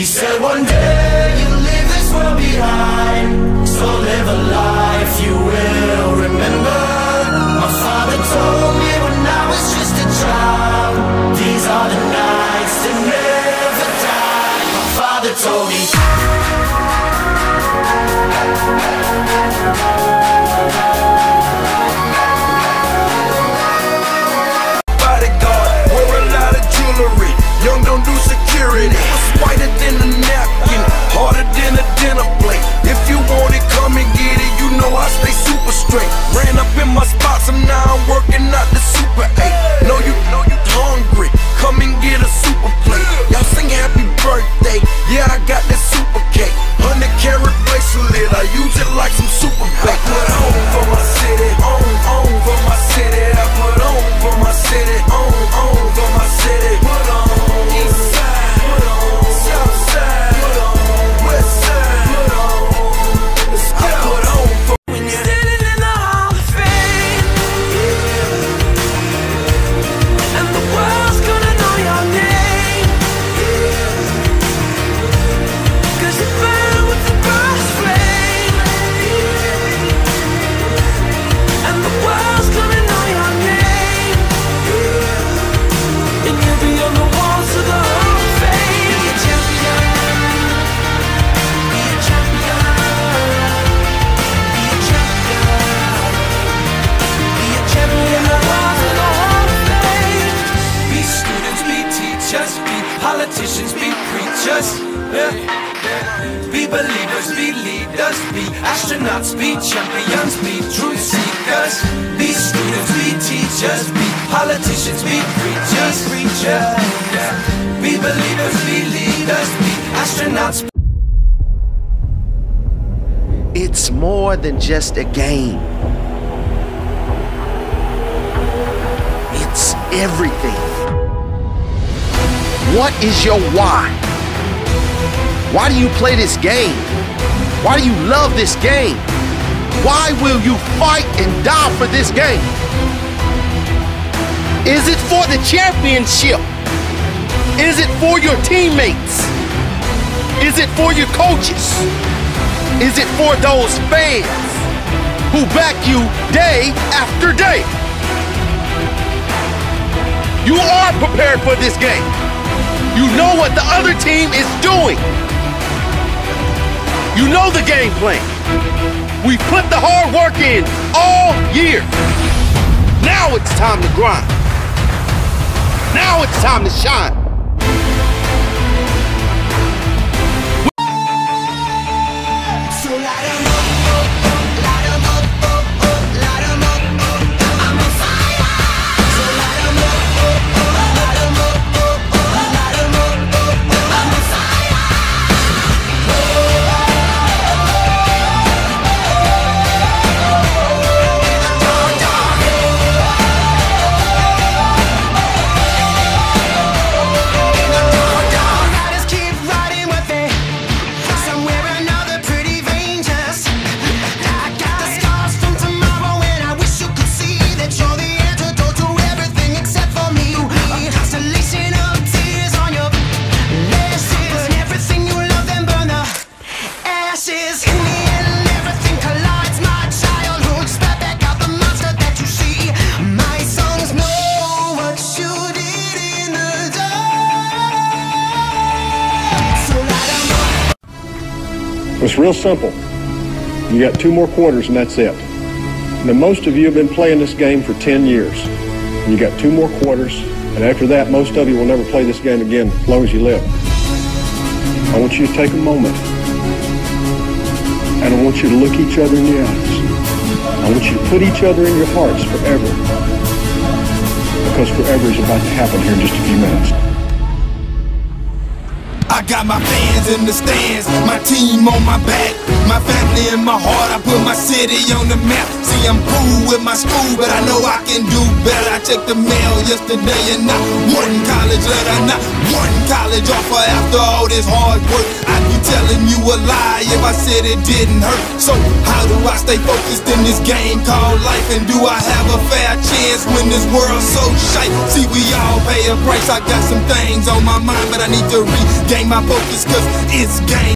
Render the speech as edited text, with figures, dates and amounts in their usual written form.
He said one day you'll leave this world behind, so live a life you will remember. My father told me when I was just a child, these are the nights that never die. My father told me. Bodyguard, wear a lot of jewelry. Young don't do security. Whiter than a napkin, harder than a dinner plate. If you want it, come and get it. You know I stay super straight. Ran up in my spots and now I'm working out the Super 8. Know you hungry, come and get a super plate. Y'all sing happy birthday, yeah I got that super cake. 100-carat bracelet, I use it like some super bait. I put on for my city, on for my city. I put on for my city, on for my city. Put on east side, put on south side, put on west side, put on. Let's go. I put on for when you're standing in the Hall of Fame, and the world's gonna know your name, 'cause you burn with the burst flame, and the world's gonna know your name, and you'll be on the walls of the Hall of Fame. Be a champion, be a champion, be a champion, be a champion. The walls of the Hall of Fame. Be students, be teachers, be politicians, be preachers, be believers, be leaders, be astronauts, be champions, be truth seekers. Be students, be teachers, be politicians, be preachers, be believers, be leaders, be astronauts. It's more than just a game. It's everything. What is your why? Why do you play this game? Why do you love this game? Why will you fight and die for this game? Is it for the championship? Is it for your teammates? Is it for your coaches? Is it for those fans who back you day after day? You are prepared for this game. You know what the other team is doing. You know the game plan. We put the hard work in all year. Now it's time to grind. Now it's time to shine. So light 'em up, light 'em up, light 'em up, I'm on fire. So light 'em up, light 'em up, light 'em up, I'm on fire. Riders keep riding with me. Somewhere or another, pretty dangerous. I got the scars from tomorrow, and I wish you could see that you're the antidote to everything except for me. A constellation of tears on your lashes, and everything you love, then burn the ashes. In the end, everything collides. My childhood, spat back out the monster that you see. My songs know what you did in the dark. So light 'em up. It's real simple. You got 2 more quarters and that's it. Now, most of you have been playing this game for 10 years. You got 2 more quarters, and after that, most of you will never play this game again as long as you live. I want you to take a moment, and I want you to look each other in the eyes. I want you to put each other in your hearts forever, because forever is about to happen here in just a few minutes. I got my fans in the stands, my team on my back, my family in my heart. I put my city on the map. See, I'm cool with my school, but I know I can do better. I checked the mail yesterday and not one college letter, not one college offer. After all this hard work, I do telling you a lie if I said it didn't hurt. So how do I stay focused in this game called life? And do I have a fair chance when this world's so shite? See, we all pay a price. I got some things on my mind, but I need to regain my focus, cause it's game.